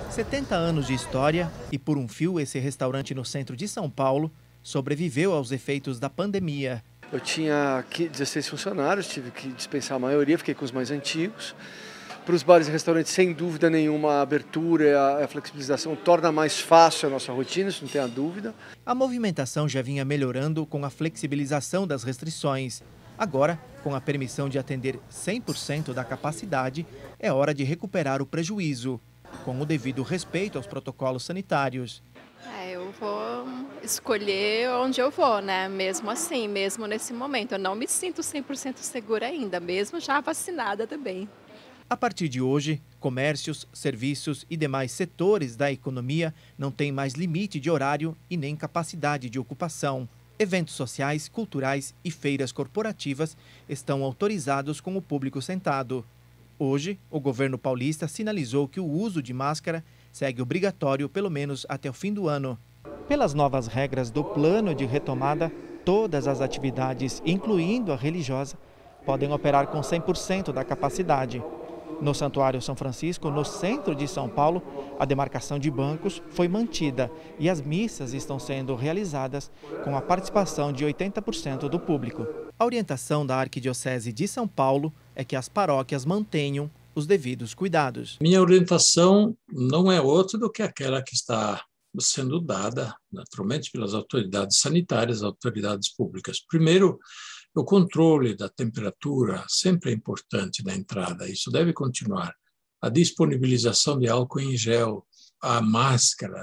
70 anos de história e por um fio esse restaurante no centro de São Paulo sobreviveu aos efeitos da pandemia. Eu tinha aqui 16 funcionários, tive que dispensar a maioria, fiquei com os mais antigos. Para os bares e restaurantes, sem dúvida nenhuma, a abertura e a flexibilização torna mais fácil a nossa rotina, isso não tem a dúvida. A movimentação já vinha melhorando com a flexibilização das restrições. Agora, com a permissão de atender 100% da capacidade, é hora de recuperar o prejuízo, com o devido respeito aos protocolos sanitários. Eu vou escolher onde eu vou, né? Mesmo assim, mesmo nesse momento. Eu não me sinto 100% segura ainda, mesmo já vacinada também. A partir de hoje, comércios, serviços e demais setores da economia não têm mais limite de horário e nem capacidade de ocupação. Eventos sociais, culturais e feiras corporativas estão autorizados com o público sentado. Hoje, o governo paulista sinalizou que o uso de máscara segue obrigatório pelo menos até o fim do ano. Pelas novas regras do plano de retomada, todas as atividades, incluindo a religiosa, podem operar com 100% da capacidade. No Santuário São Francisco, no centro de São Paulo, a demarcação de bancos foi mantida e as missas estão sendo realizadas com a participação de 80% do público. A orientação da Arquidiocese de São Paulo é que as paróquias mantenham os devidos cuidados. Minha orientação não é outra do que aquela que está sendo dada, naturalmente, pelas autoridades sanitárias, autoridades públicas. Primeiro, o controle da temperatura sempre é importante na entrada, isso deve continuar. A disponibilização de álcool em gel, a máscara,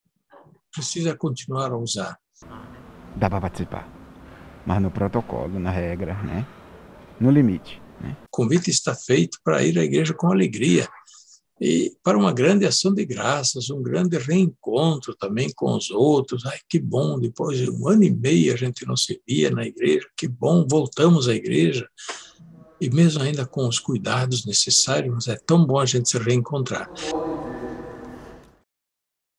precisa continuar a usar. Dá para participar, mas no protocolo, na regra, né? No limite. Né? O convite está feito para ir à igreja com alegria e para uma grande ação de graças, um grande reencontro também com os outros. Ai, que bom, depois de 1 ano e meio a gente não se via na igreja, que bom, voltamos à igreja. E mesmo ainda com os cuidados necessários, é tão bom a gente se reencontrar.